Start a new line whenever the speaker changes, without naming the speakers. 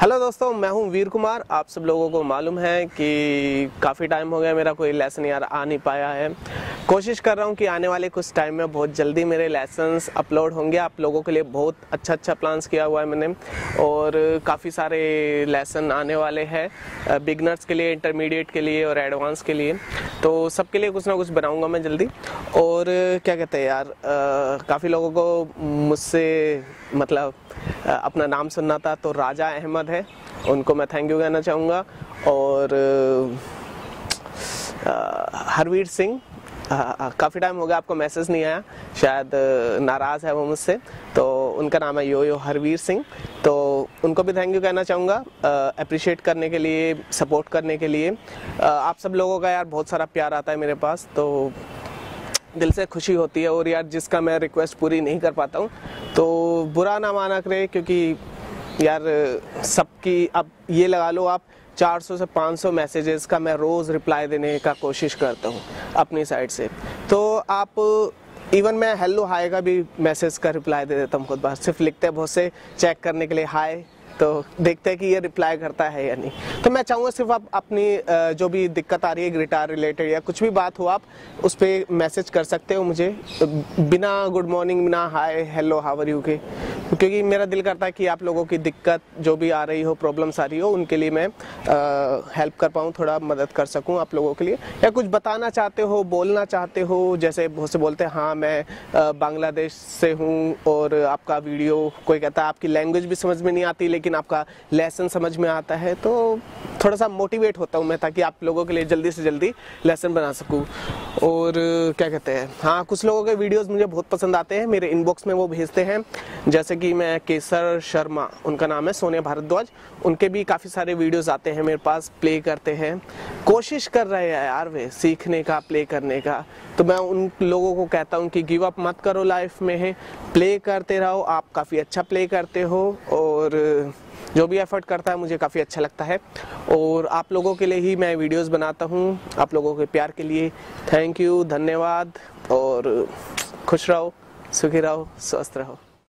Hello दोस्तों, मैं हूं वीर कुमार। आप सब लोगों को मालूम है कि काफ़ी टाइम हो गया मेरा कोई लेसन यार आ नहीं पाया है। कोशिश कर रहा हूं कि आने वाले कुछ टाइम में बहुत जल्दी मेरे लेसन्स अपलोड होंगे। आप लोगों के लिए बहुत अच्छा प्लान्स किया हुआ है मैंने, और काफ़ी सारे लेसन आने वाले हैं बिगनर्स के लिए, इंटरमीडिएट के लिए और एडवांस के लिए। तो सबके लिए कुछ ना कुछ बनाऊँगा मैं जल्दी। और क्या कहते हैं यार, काफ़ी लोगों को मुझसे मतलब अपना नाम सुनना था, तो राजा अहमद है, उनको मैं थैंक यू कहना चाहूँगा। और हरवीर सिंह, काफ़ी टाइम हो गया आपको मैसेज नहीं आया, शायद नाराज़ है वो मुझसे, तो उनका नाम है यो हरवीर सिंह, तो उनको भी थैंक यू कहना चाहूँगा अप्रिशिएट करने के लिए, सपोर्ट करने के लिए। आप सब लोगों का यार बहुत सारा प्यार आता है मेरे पास, तो दिल से खुशी होती है। और यार जिसका मैं रिक्वेस्ट पूरी नहीं कर पाता हूँ तो बुरा ना माना करे, क्योंकि यार सबकी अब ये लगा लो आप 400 से 500 मैसेजेस का मैं रोज़ रिप्लाई देने का कोशिश करता हूँ अपनी साइड से। तो आप इवन मैं हेलो हाय का भी मैसेज का रिप्लाई दे देता हूँ खुद बार, सिर्फ लिखते हैं बहुत से चेक करने के लिए हाय, तो देखते हैं कि ये रिप्लाई करता है या नहीं। तो मैं चाहूँगा सिर्फ आप अपनी जो भी दिक्कत आ रही है गिटार रिलेटेड या कुछ भी बात हो, आप उस पर मैसेज कर सकते हो मुझे, बिना गुड मॉर्निंग, बिना hi hello how are you के, क्योंकि मेरा दिल करता है कि आप लोगों की दिक्कत जो भी आ रही हो, प्रॉब्लम्स आ रही हो, उनके लिए मैं हेल्प कर पाऊँ, थोड़ा मदद कर सकूँ आप लोगों के लिए। या कुछ बताना चाहते हो, बोलना चाहते हो, जैसे बहुत से बोलते हैं हाँ मैं बांग्लादेश से हूँ और आपका वीडियो, कोई कहता है आपकी लैंग्वेज भी समझ में नहीं आती लेकिन आपका लेसन समझ में आता है, तो थोड़ा सा मोटिवेट होता हूँ मैं, ताकि आप लोगों के लिए जल्दी से जल्दी लेसन बना सकूँ। और क्या कहते हैं, हाँ कुछ लोगों के वीडियोस मुझे बहुत पसंद आते हैं, मेरे इनबॉक्स में वो भेजते हैं, जैसे कि मैं केसर शर्मा, उनका नाम है, सोनिया भारद्वाज, उनके भी काफ़ी सारे वीडियोस आते हैं मेरे पास, प्ले करते हैं, कोशिश कर रहे हैं यार वे सीखने का, प्ले करने का। तो मैं उन लोगों को कहता हूँ कि गिव अप मत करो लाइफ में, है प्ले करते रहो, आप काफ़ी अच्छा प्ले करते हो, और जो भी एफर्ट करता है मुझे काफ़ी अच्छा लगता है। और आप लोगों के लिए ही मैं वीडियोस बनाता हूँ, आप लोगों के प्यार के लिए थैंक यू, धन्यवाद, और खुश रहो, सुखी रहो, स्वस्थ रहो।